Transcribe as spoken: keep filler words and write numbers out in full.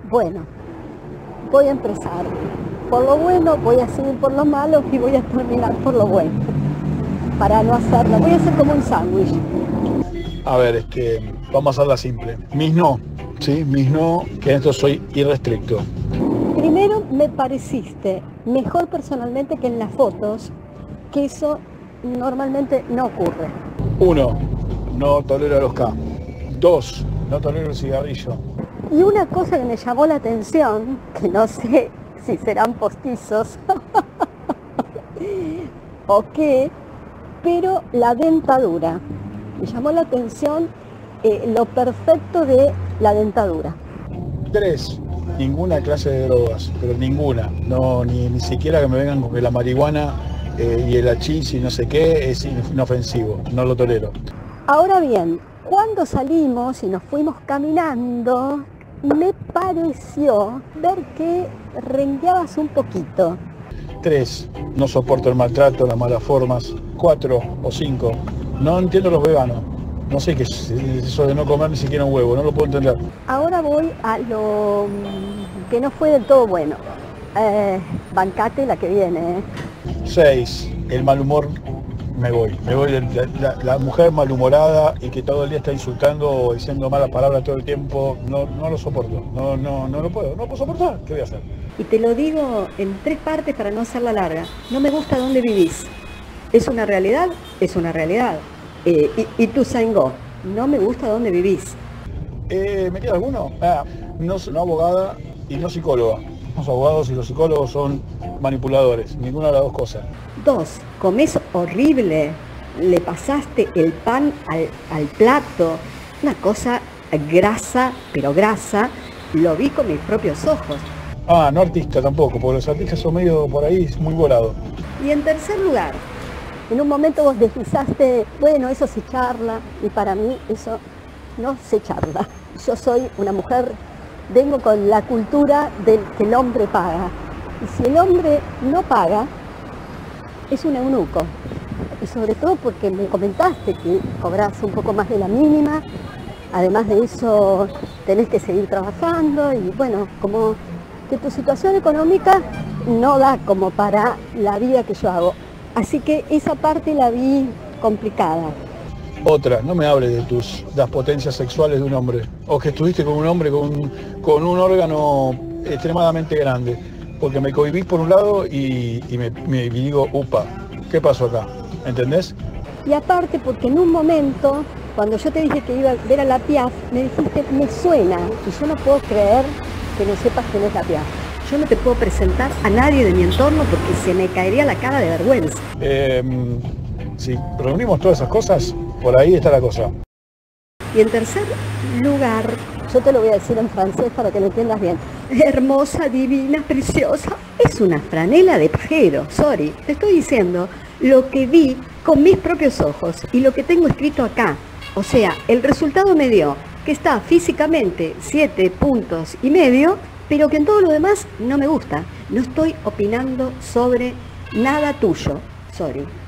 Bueno, voy a empezar por lo bueno, voy a seguir por lo malo y voy a terminar por lo bueno. Para no hacerla, voy a hacer como un sándwich. A ver, este, vamos a hacerla simple. Mis no, ¿sí? Mis no, que en esto soy irrestricto. Primero, me pareciste mejor personalmente que en las fotos, que eso normalmente no ocurre. Uno, no tolero los K. Dos, no tolero el cigarrillo. Y una cosa que me llamó la atención, que no sé si serán postizos o qué, pero la dentadura. Me llamó la atención eh, lo perfecto de la dentadura. Tres, ninguna clase de drogas, pero ninguna. No, ni, ni siquiera que me vengan con que la marihuana eh, y el hachís y no sé qué es inofensivo, no lo tolero. Ahora bien, cuando salimos y nos fuimos caminando, me pareció ver que rengueabas un poquito. Tres, no soporto el maltrato, las malas formas. Cuatro o cinco, no entiendo los veganos. No sé qué es eso de no comer ni siquiera un huevo, no lo puedo entender. Ahora voy a lo que no fue del todo bueno. Eh, bancate la que viene. ¿eh? Seis, el mal humor, me voy. Me voy de la, la, la mujer malhumorada y que todo el día está insultando o diciendo malas palabras todo el tiempo. No, no lo soporto, no, no, no lo puedo, no lo puedo soportar. ¿Qué voy a hacer? Y te lo digo en tres partes para no hacerla larga. No me gusta dónde vivís. ¿Es una realidad? Es una realidad. Eh, y, y tu Sango, no me gusta dónde vivís. Eh, ¿Me queda alguno? Ah, no, no abogada y no psicóloga. Los abogados y los psicólogos son manipuladores, ninguna de las dos cosas. Dos, comés horrible. Le pasaste el pan al, al plato. Una cosa grasa, pero grasa. Lo vi con mis propios ojos. Ah, no artista tampoco, porque los artistas son medio por ahí, muy volados. Y en tercer lugar, en un momento vos deslizaste, bueno, eso se charla, y para mí eso no se charla. Yo soy una mujer, vengo con la cultura del que el hombre paga. Y si el hombre no paga, es un eunuco. Y sobre todo porque me comentaste que cobras un poco más de la mínima, además de eso tenés que seguir trabajando y bueno, como que tu situación económica no da como para la vida que yo hago. Así que esa parte la vi complicada. Otra, no me hables de tus de las potencias sexuales de un hombre, o que estuviste con un hombre con, con un órgano extremadamente grande, porque me cohibís por un lado y, y me, me digo, upa, ¿qué pasó acá? ¿Entendés? Y aparte porque en un momento, cuando yo te dije que iba a ver a la Piaf, me dijiste, me suena, y yo no puedo creer que no sepas quién es la Piaf. Yo no te puedo presentar a nadie de mi entorno porque se me caería la cara de vergüenza. Eh, si reunimos todas esas cosas, por ahí está la cosa. Y en tercer lugar, yo te lo voy a decir en francés para que lo entiendas bien. Hermosa, divina, preciosa. Es una franela de pajero, sorry. Te estoy diciendo lo que vi con mis propios ojos y lo que tengo escrito acá. O sea, el resultado me dio que está físicamente siete puntos y medio, pero que en todo lo demás no me gusta. No estoy opinando sobre nada tuyo, sorry.